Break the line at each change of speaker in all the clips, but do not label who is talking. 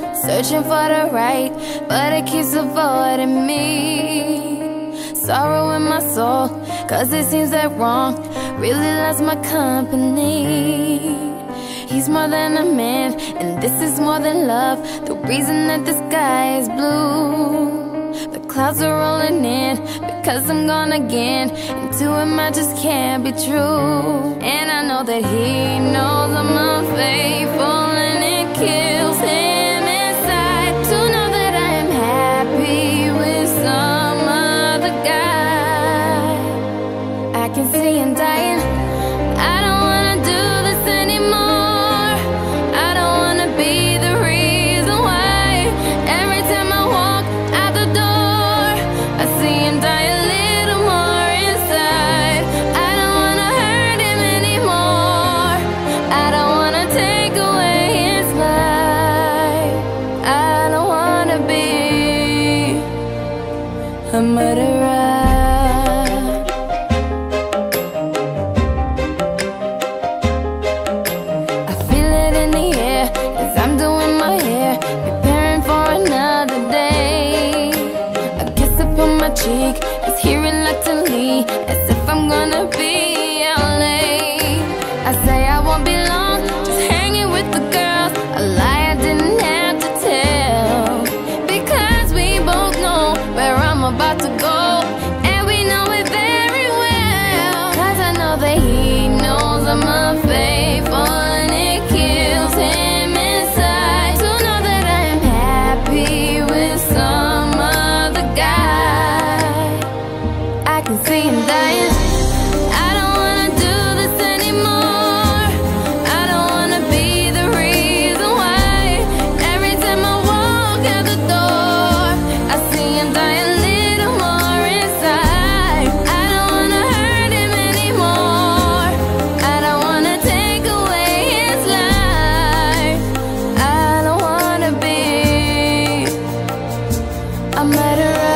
searching for the right, but it keeps avoiding me. Sorrow in my soul, cause it seems that wrong really loves my company. He's more than a man, and this is more than love. The reason that the sky is blue, the clouds are rolling in, because I'm gone again, and to him I just can't be true. And I know that he knows I'm unfaithful, and it kills him inside to know that I am happy with some other guy. I can see him dying. I don't wanna do this anymore. I don't wanna be the reason why every time I walk out the door I see him die a little more inside. I don't wanna hurt him anymore. I don't wanna take away his life. I don't wanna be a murderer. Cheek is here reluctantly, as if I'm gonna be out late. I say I won't be long, just hanging with the girls, a lie I didn't have to tell, because we both know where I'm about to go, and we know it very well. Cause I know that he knows I'm unfaithful, and it kills him inside to know that I am happy with some other guy. I can see him dying. I don't wanna do this anymore. I don't wanna be the reason why every time I walk out the door I see him die a little more inside. I don't wanna hurt him anymore. I don't wanna take away his life. I don't wanna be a murderer.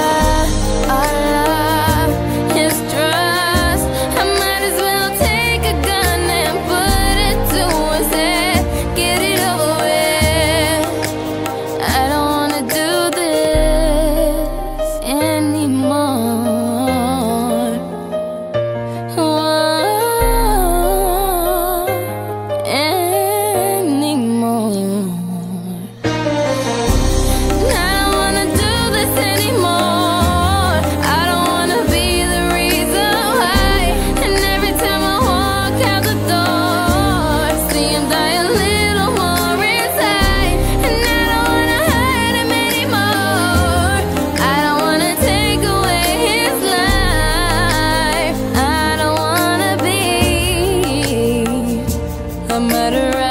A murderer.